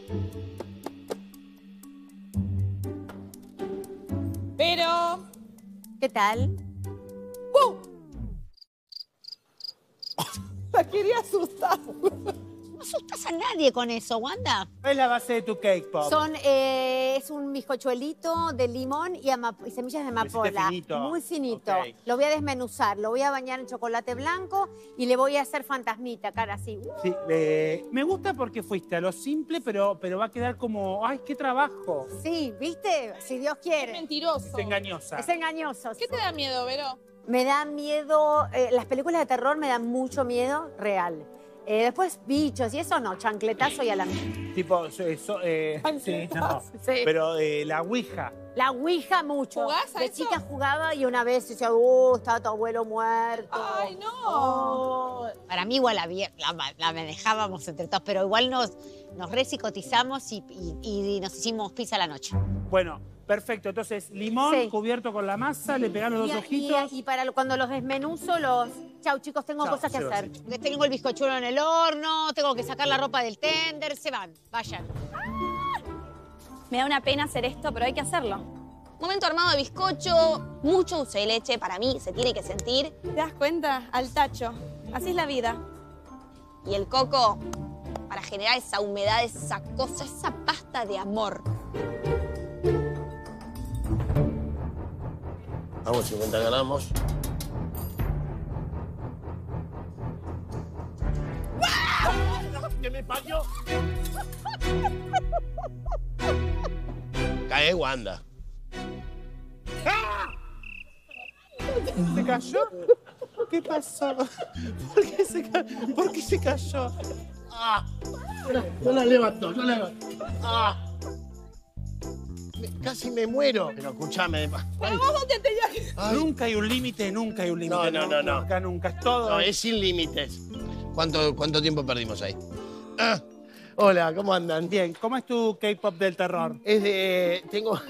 Pero... ¿Qué tal? La quería asustar. No asustas a nadie con eso, Wanda. ¿Cuál es la base de tu cake pop? Es un bizcochuelito de limón y semillas de amapola. finito. Muy finito. Ok. Lo voy a desmenuzar, lo voy a bañar en chocolate blanco y le voy a hacer fantasmita, cara así. Sí, me gusta porque fuiste a lo simple, pero va a quedar como, ¡ay, qué trabajo! Sí, ¿viste? Si Dios Es quiere. mentiroso. Es engañosa. Es engañoso. ¿Qué te da miedo, Vero? Me da miedo, las películas de terror me dan mucho miedo, real. Después bichos y eso no, chancletazo y a la... Tipo, sí, no. Sí. Pero la ouija. La ouija mucho. ¿Jugás a De eso? chica jugaba y una vez decía, estaba tu abuelo muerto. ¡Ay, no! Oh. Para mí igual la manejábamos entre todos, pero igual nos repsicotizamos y nos hicimos pizza a la noche. Bueno, perfecto. Entonces, limón Sí. cubierto con la masa, le pegan los dos ojitos. Y para cuando los desmenuzo, Chau, chicos, tengo Chau, cosas que se va, hacer. sí. Tengo el bizcochuelo en el horno, tengo que sacar la ropa del tender, se van, vayan. Me da una pena hacer esto, pero hay que hacerlo. Momento armado de bizcocho, mucho dulce de leche, para mí se tiene que sentir. ¿Te das cuenta? Al tacho. Así es la vida. Y el coco, para generar esa humedad, esa cosa, esa pasta de amor. Vamos, 50 gramos. ¡Que me falló! Cae Wanda. ¿Se cayó? ¿Qué pasó? ¿Por qué se cayó? ¡Ah! No la levanto, no la levanto. ¡Ah! Casi me muero. Pero escúchame. Pero vos dónde tenías que... Ay. Nunca hay un límite, nunca hay un límite. No. Nunca. Es todo. No, es sin límites. ¿Cuánto tiempo perdimos ahí? Ah, hola, ¿cómo andan? Bien, ¿cómo es tu K-pop del terror? Es de... Tengo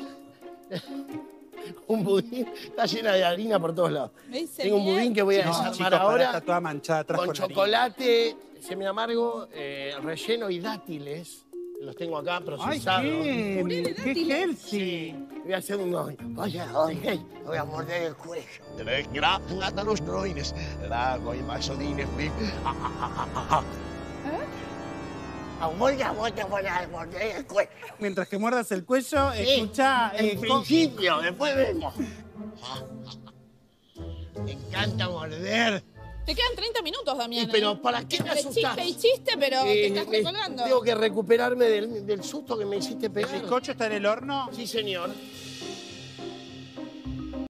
un budín, está llena de harina por todos lados. Me dice Tengo un bien. budín que voy a No, desarmar chicos, pará, ahora está toda manchada atrás con con harina. chocolate semi amargo, relleno y dátiles. Los tengo acá ¡Ay, procesados. qué healthy! Voy a hacer unos... Oye, voy a morder el cuello. Plátanos droines, lago y masodines. Voy a morder el cuello. Mientras que muerdas el cuello, escuchá... En principio, después vemos. Me encanta morder. Te quedan 30 minutos, Damián. Pero ¿para qué me asustás? Chiste y chiste, pero te estás recolgando. Tengo que recuperarme del susto que me hiciste ¿El pegar. bizcocho está en el horno? Sí, señor.